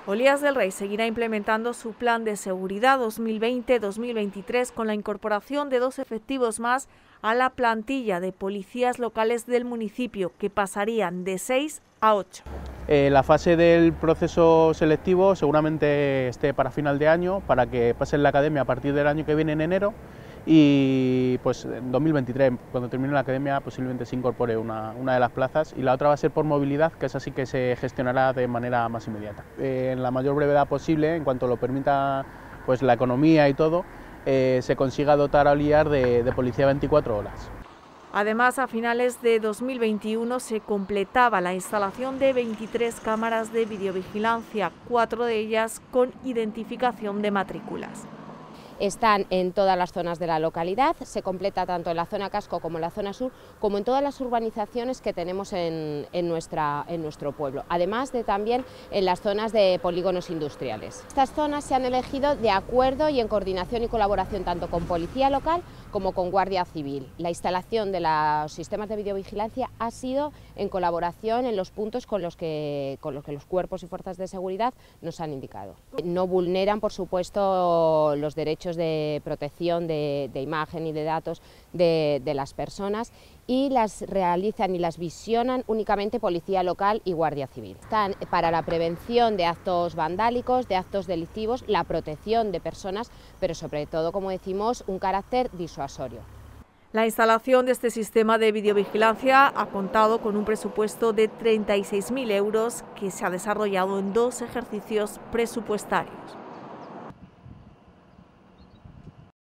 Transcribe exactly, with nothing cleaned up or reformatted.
Olías del Rey seguirá implementando su plan de seguridad dos mil veinte dos mil veintitrés con la incorporación de dos efectivos más a la plantilla de policías locales del municipio, que pasarían de seis a ocho. Eh, la fase del proceso selectivo seguramente esté para final de año, para que pasen la academia a partir del año que viene en enero, y pues en dos mil veintitrés, cuando termine la academia, posiblemente se incorpore una, una de las plazas, y la otra va a ser por movilidad, que es así que se gestionará de manera más inmediata. Eh, en la mayor brevedad posible, en cuanto lo permita pues la economía y todo, eh, se consiga dotar a Olías de, de policía veinticuatro horas. Además, a finales de dos mil veintiuno se completaba la instalación de veintitrés cámaras de videovigilancia, cuatro de ellas con identificación de matrículas. Están en todas las zonas de la localidad, se completa tanto en la zona casco como en la zona sur, como en todas las urbanizaciones que tenemos en, en, nuestra, en nuestro pueblo, además de también en las zonas de polígonos industriales. Estas zonas se han elegido de acuerdo y en coordinación y colaboración tanto con Policía Local como con Guardia Civil. La instalación de los sistemas de videovigilancia ha sido en colaboración en los puntos con los que, con los, que los cuerpos y fuerzas de seguridad nos han indicado. No vulneran, por supuesto, los derechos de protección de, de imagen y de datos de, de las personas, y las realizan y las visionan únicamente Policía Local y Guardia Civil. Están para la prevención de actos vandálicos, de actos delictivos, la protección de personas, pero sobre todo, como decimos, un carácter disuasorio. La instalación de este sistema de videovigilancia ha contado con un presupuesto de treinta y seis mil euros que se ha desarrollado en dos ejercicios presupuestarios.